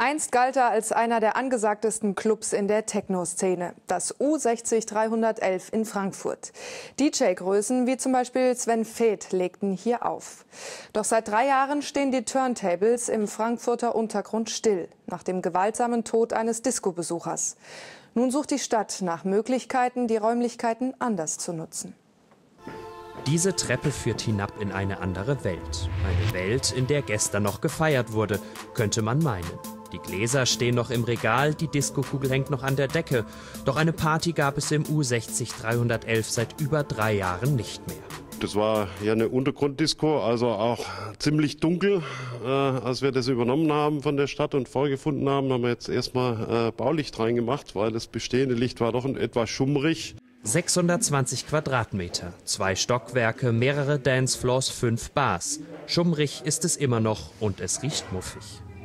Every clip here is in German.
Einst galt er als einer der angesagtesten Clubs in der Techno-Szene, das U60 311 in Frankfurt. DJ-Größen wie zum Beispiel Sven Väth legten hier auf. Doch seit 3 Jahren stehen die Turntables im Frankfurter Untergrund still, nach dem gewaltsamen Tod eines Disco-Besuchers. Nun sucht die Stadt nach Möglichkeiten, die Räumlichkeiten anders zu nutzen. Diese Treppe führt hinab in eine andere Welt. Eine Welt, in der gestern noch gefeiert wurde, könnte man meinen. Die Gläser stehen noch im Regal, die Diskokugel hängt noch an der Decke. Doch eine Party gab es im U60 311 seit über 3 Jahren nicht mehr. Das war ja eine Untergrunddisco, also auch ziemlich dunkel. Als wir das übernommen haben von der Stadt und vorgefunden haben, haben wir jetzt erstmal Blaulicht reingemacht, weil das bestehende Licht war doch etwas schummrig. 620 Quadratmeter, 2 Stockwerke, mehrere Dancefloors, 5 Bars. Schummrig ist es immer noch und es riecht muffig.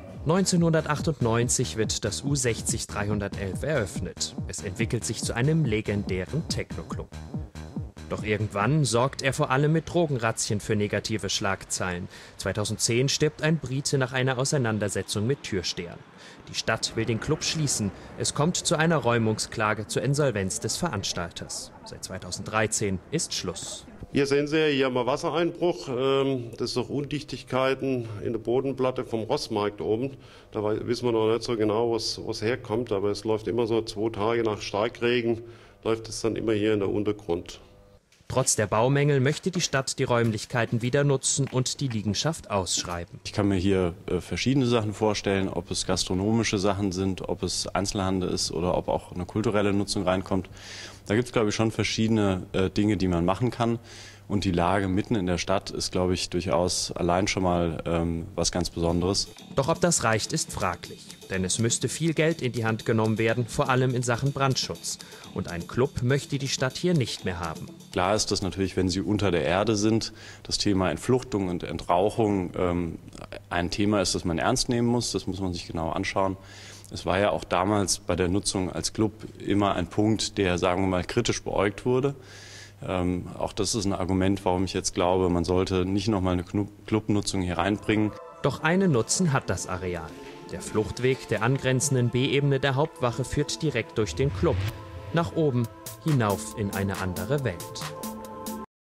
1998 wird das U60 311 eröffnet. Es entwickelt sich zu einem legendären Techno-Club. Doch irgendwann sorgt er vor allem mit Drogenrazzien für negative Schlagzeilen. 2010 stirbt ein Brite nach einer Auseinandersetzung mit Türstehern. Die Stadt will den Club schließen. Es kommt zu einer Räumungsklage zur Insolvenz des Veranstalters. Seit 2013 ist Schluss. Hier sehen Sie, hier haben wir Wassereinbruch. Das sind auch Undichtigkeiten in der Bodenplatte vom Rossmarkt oben. Da wissen wir noch nicht so genau, wo es herkommt, aber es läuft immer so 2 Tage nach Starkregen, läuft es dann immer hier in der Untergrund. Trotz der Baumängel möchte die Stadt die Räumlichkeiten wieder nutzen und die Liegenschaft ausschreiben. Ich kann mir hier verschiedene Sachen vorstellen, ob es gastronomische Sachen sind, ob es Einzelhandel ist oder ob auch eine kulturelle Nutzung reinkommt. Da gibt es, glaube ich, schon verschiedene Dinge, die man machen kann. Und die Lage mitten in der Stadt ist, glaube ich, durchaus allein schon mal was ganz Besonderes. Doch ob das reicht, ist fraglich. Denn es müsste viel Geld in die Hand genommen werden, vor allem in Sachen Brandschutz. Und ein Club möchte die Stadt hier nicht mehr haben. Klar ist, dass natürlich, wenn Sie unter der Erde sind, das Thema Entfluchtung und Entrauchung ein Thema ist, das man ernst nehmen muss. Das muss man sich genau anschauen. Es war ja auch damals bei der Nutzung als Club immer ein Punkt, der, sagen wir mal, kritisch beäugt wurde. Auch das ist ein Argument, warum ich jetzt glaube, man sollte nicht nochmal eine Clubnutzung hier reinbringen. Doch einen Nutzen hat das Areal. Der Fluchtweg der angrenzenden B-Ebene der Hauptwache führt direkt durch den Club. Nach oben, hinauf in eine andere Welt.